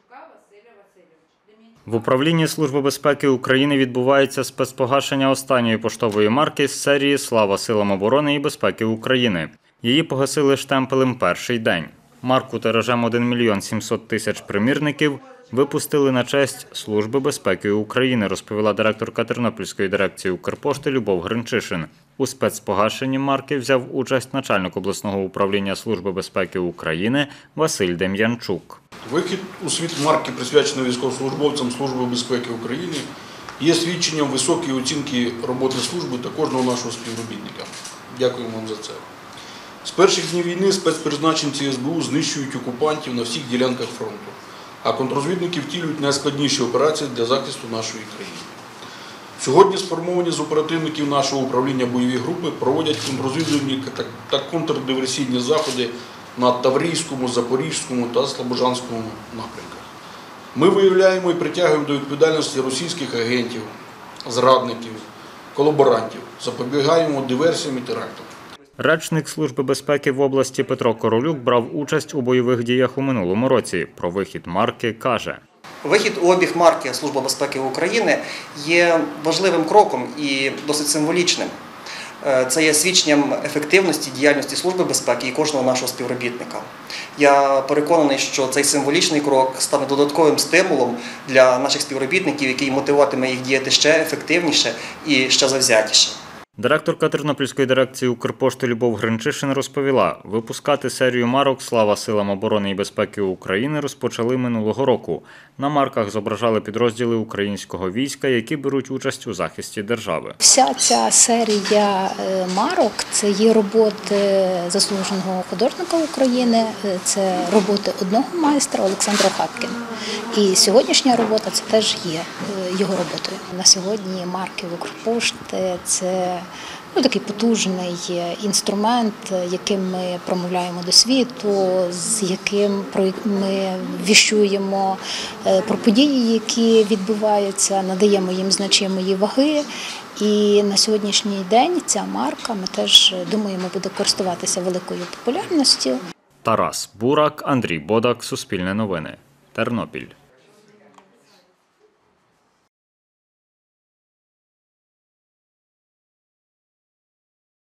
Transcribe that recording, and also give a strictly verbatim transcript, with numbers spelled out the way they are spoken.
В управлінні Служби безпеки України відбувається спецпогашення останньої поштової марки з серії «Слава силам оборони і безпеки України». Її погасили штемпелем перший день. Марку тиражем один мільйон сімсот тисяч примірників випустили на честь Служби безпеки України, розповіла директорка Тернопільської дирекції Укрпошти Любов Гринчишин. У спецпогашенні марки взяв участь начальник обласного управління Служби безпеки України Василь Дем'янчук. Вихід у світ марки, присвяченої військовослужбовцям Служби безпеки України, є свідченням високої оцінки роботи служби та кожного нашого співробітника. Дякуємо вам за це. З перших днів війни спецпризначенці ес бе у знищують окупантів на всіх ділянках фронту, а контррозвідники втілюють найскладніші операції для захисту нашої країни. Сьогодні сформовані з оперативників нашого управління бойові групи проводять контррозвідувальні та контрдиверсійні заходи на Таврійському, Запорізькому та Слобожанському напрямках. Ми виявляємо і притягуємо до відповідальності російських агентів, зрадників, колаборантів, запобігаємо диверсіям і терактам. Речник Служби безпеки в області Петро Королюк брав участь у бойових діях у минулому році. Про вихід марки каже: Вихід у обіг марки Служба безпеки України є важливим кроком і досить символічним. Це є свідченням ефективності діяльності Служби безпеки і кожного нашого співробітника. Я переконаний, що цей символічний крок стане додатковим стимулом для наших співробітників, який мотивуватиме їх діяти ще ефективніше і ще завзятіше. Директорка Тернопільської дирекції Укрпошти Любов Гринчишин розповіла, випускати серію марок «Слава силам оборони і безпеки України» розпочали минулого року. На марках зображали підрозділи українського війська, які беруть участь у захисті держави. Вся ця серія марок – це є роботи заслуженого художника України, це роботи одного майстра Олександра Хапкіна. І сьогоднішня робота – це теж є його роботою. На сьогодні марки Укрпошти – це ну, такий потужний інструмент, яким ми промовляємо до світу, з яким ми віщуємо про події, які відбуваються, надаємо їм значимої ваги. І на сьогоднішній день ця марка, ми теж думаємо, буде користуватися великою популярністю. Тарас Бурак, Андрій Бодак, Суспільне новини, Тернопіль.